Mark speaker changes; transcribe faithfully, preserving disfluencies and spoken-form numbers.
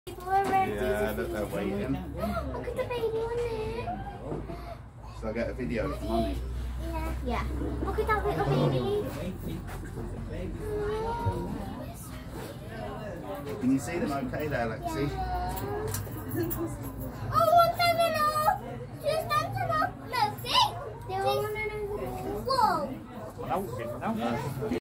Speaker 1: Yeah, look, they're waiting.
Speaker 2: Look at the baby on there.
Speaker 1: So I get a video of Mummy.
Speaker 2: Yeah. Yeah. Look at that little baby.
Speaker 1: Can you see them okay there, Lexi?
Speaker 2: Oh, one second, no. Just stand them up. No, see? They're all on the wall.
Speaker 3: No, no.